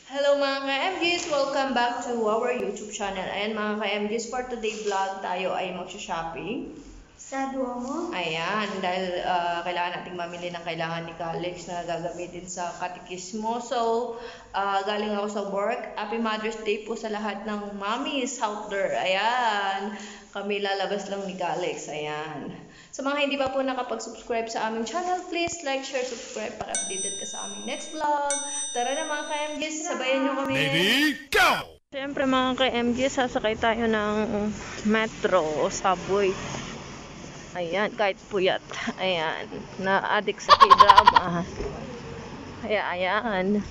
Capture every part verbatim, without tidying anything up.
Hello mga ka-M Gs! Welcome back to our YouTube channel. Ayan mga ka-M Gs, for today vlog tayo ay mag-shopping. Sa Duomo? Ayan, dahil uh, kailangan nating mamili ng kailangan ni Calix na gagamitin sa katikismo. So, uh, galing ako sa work. Happy Mother's Day po sa lahat ng mommies out there. Ayan, kami lalabas lang ni Calix. Ayan. Sa mga hindi pa po nakapag-subscribe sa aming channel, please like, share, subscribe para updated ka sa aming next vlog. Tara na mga ka-M Gs, sabayan nyo kami. Ready, go! Siyempre mga ka-M Gs, sasakay tayo ng metro o subway. Ayan, kahit puyat. Ayan, na-addict sa K-drama. Kaya ayan.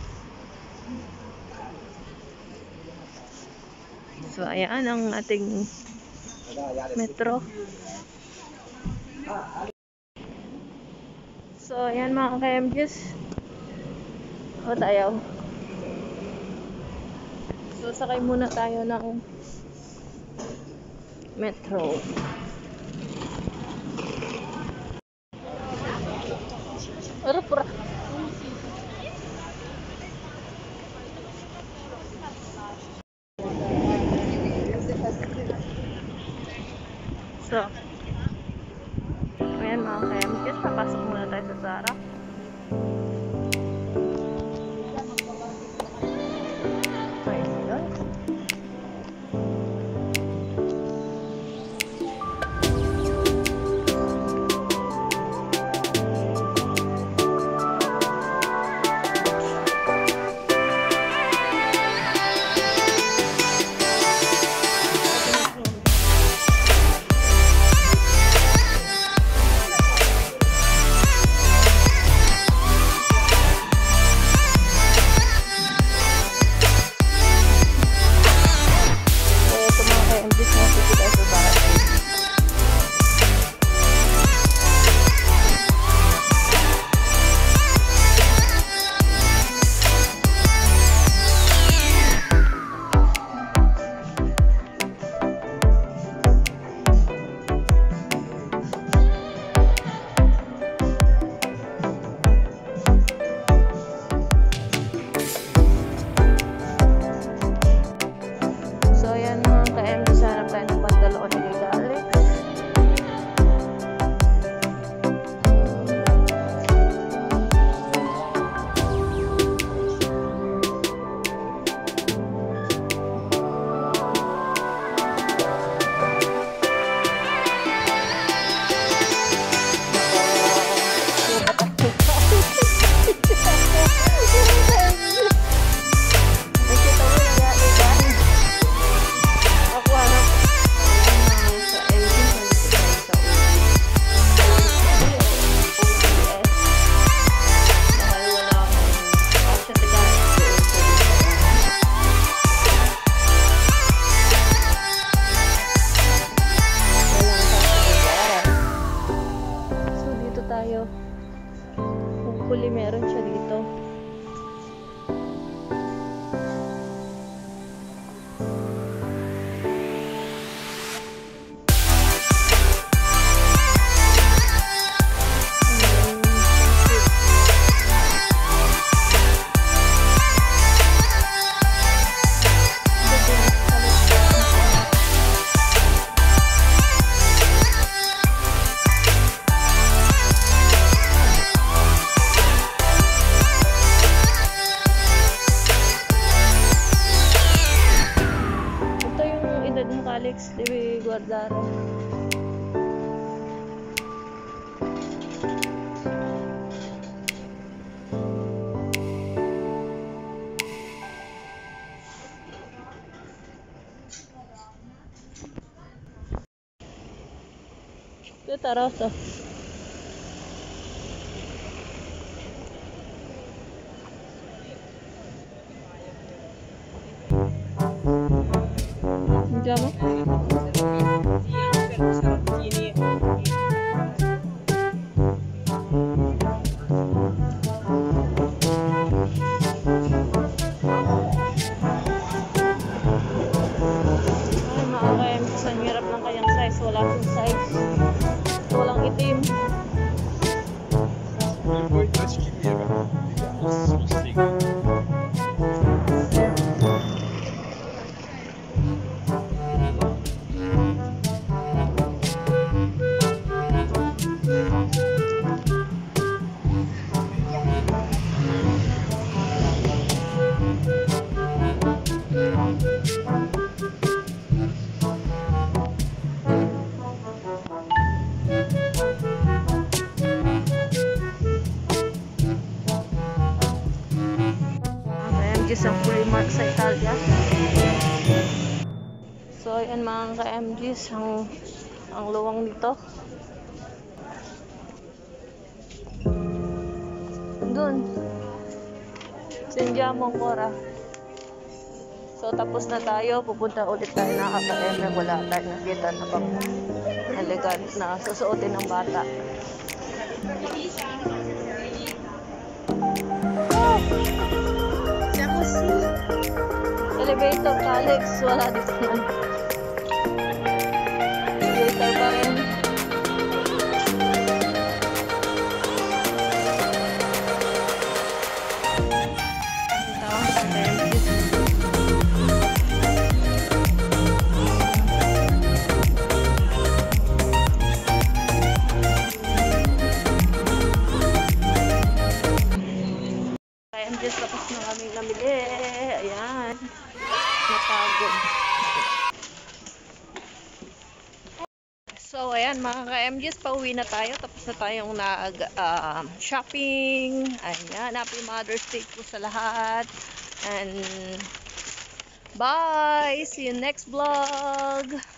So ayan ang ating metro. So ayan mga ka-M Gs. O tayo. So sakay muna tayo ng metro. Pura pura. So ayan mga ka-M Gs, papasok muna tayo sa Zara. Hopefully meron siya dito. Alex de Guardaro. Ito taraso. Andiamo? Wala akong size. Walang itim. Depois nós tivemos. isang Primark sa Italia. So, ayan mga ka-M Gs, ang, ang luwang nito. Doon. Sindiamo Cora. So, tapos na tayo. Pupunta ulit tayo na ka-M. Wala tayo nakita na pang elegant na susuotin ng bata. Siamo si elevator Alex. Wala dito naman. Elevator pa rin. Just tapos na kami namili. Ayan. Napagod. So, ayan mga ka-M Gs, pauwi na tayo. Tapos na tayong nag-shopping. Uh, ayan. Happy Mother's Day po sa lahat. And bye! See you next vlog!